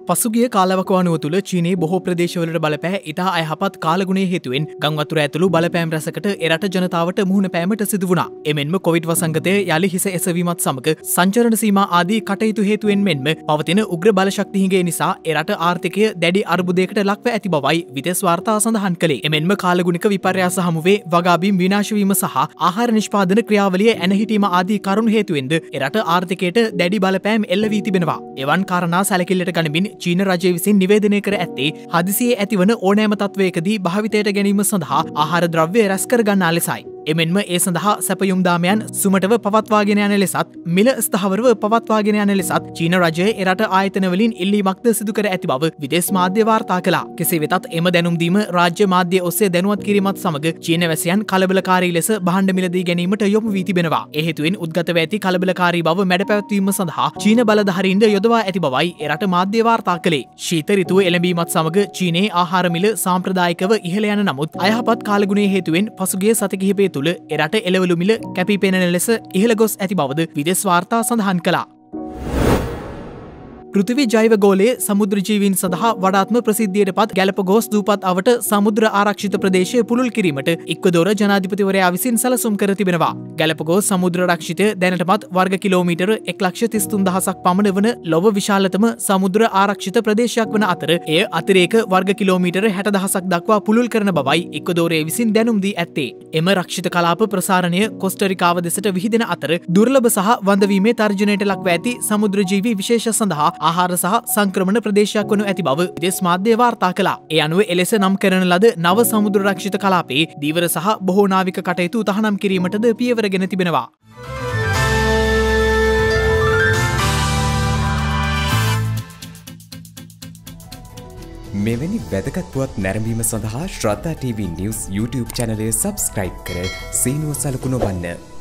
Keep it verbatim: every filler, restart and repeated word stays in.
පසුගිය කාලවකවානුව තුළ චීනයේ බොහෝ ප්‍රදේශවලට බලපෑ ඉතා අයහපත් කාලගුණය හේතුවෙන් ගංවතුර ඇතුළු බලපෑම් රැසකට එරට ජනතාවට මුහුණ පෑමට සිදු වුණා. එමෙන්ම කොවිඩ් වසංගතය යලි හිස එසවීමත් සමග සංචරණ සීමා ආදී කටයුතු හේතුවෙන් මෙන්ම පවතින උග්‍ර බලශක්ති හිඟය නිසා එරට ආර්ථිකය දැඩි අර්බුදයකට ලක්ව ඇති බවයි විදේශ වාර්තා සඳහන් කළේ. එමෙන්ම කාලගුණික විපර්යාස හමුවේ වගාබීම් විනාශ වීම සහ ආහාර නිෂ්පාදන ක්‍රියාවලිය ඇනහිටීම ආදී කරුණු හේතුවෙන්ද එරට ආර්ථිකයට දැඩි බලපෑම් එල්ල වී තිබෙනවා. එවන් කාරණා සැලකිල්ලට ගනිමින් චීන රජය විසින් නිවේදනය කර ඇත්තේ හදිසියේ ඇතිවන ඕනෑම තත්වයකදී භාවිතයට ගැනීම සඳහා ආහාර ද්‍රව්‍ය රැස් කර ගන්නා ලෙසයි. එමෙන්ම ඒ සඳහා සැපයුම් දාමයන් සුමටව පවත්වාගෙන යන ලෙසත් මිල ස්ථාවරව පවත්වාගෙන යන ලෙසත් චීන රජය එරට ආයතන වලින් ඉල්ලීමක්ද සිදු කර ඇති බව විදේශ මාධ්‍ය වාර්තා කළා. කෙසේ වෙතත් එම දැනුම් දීම රාජ්‍ය මාධ්‍ය ඔස්සේ දැනුවත් කිරීමත් සමග චීන වැසියන් කලබලකාරී ලෙස භාණ්ඩ මිලදී ගැනීමට යොමු වී තිබෙනවා. ඒ හේතුවෙන් උද්ගතව ඇති කලබලකාරී බව මැඩ පැවැත්වීම සඳහා චීන බලධාරීන්ද යොදවා ඇති බවයි එරට මාධ්‍ය වාර්තා කළේ. ශීත ඍතුව එළඹීමත් සමග චීනයේ ආහාර මිල සාම්ප්‍රදායිකව ඉහළ යන නමුත් අයහපත් කාලගුණයේ හේතුවෙන් පසුගිය සති කිහිපය තුළ එරට එළවලු මිල කැපී පෙනෙන ලෙස ඉහළ ගොස් ඇති බවද විදේශ වාර්තා සඳහන් කළා. පෘථිවි ජෛව ගෝලයේ සමුද්‍ර ජීවීන් සඳහා වඩාත්ම ප්‍රසිද්ධියට පත් ගැලපගෝස් දූපත් අවට සමුද්‍ර ආරක්ෂිත ප්‍රදේශය පුළුල් කිරීමට ඉක්වදෝර ජනාධිපතිවරයා විසින් සැලසුම් කර තිබෙනවා. ගැලපගෝස් සමුද්‍ර රක්ෂිතය දැනටමත් වර්ග කිලෝමීටර එක් ලක්ෂ තිස් තුන් දහසක් පමණ වන ලොව විශාලතම සමුද්‍ර ආරක්ෂිත ප්‍රදේශයක් වන අතර එය අතිරේක වර්ග කිලෝමීටර හැට දහසක් දක්වා පුළුල් කරන බවයි ඉක්වදෝරය විසින් දැනුම් දී ඇත්තේ. එම රක්ෂිත කලාප ප්‍රසාරණය කොස්ටරිකාව දෙසට විහිදෙන අතර දුර්ලභ සහ වඳවීමේ තර්ජනයට ලක්ව ඇති සමුද්‍ර ජීවී විශේෂ සඳහා ආහාර සහ සංක්‍රමණ ප්‍රදේශයක් වනු ඇති බව විදේශ මාධ්‍ය වාර්තා කළා. ඒ අනුව එලෙස නම් කරන ලද නව සමුද්‍ර රක්ෂිත කලාපයේ දීවර සහ බොහෝ නාවික කටයුතු තහනම් කිරීමටද පියවරගෙන තිබෙනවා. මෙවැනි වැදගත් පුවත් නැරඹීම සඳහා ශ්‍රද්ධා ටීවී නිවුස් YouTube චැනලය සබ්ස්ක්‍රයිබ් කර සීනුව සලකුණු වන්න.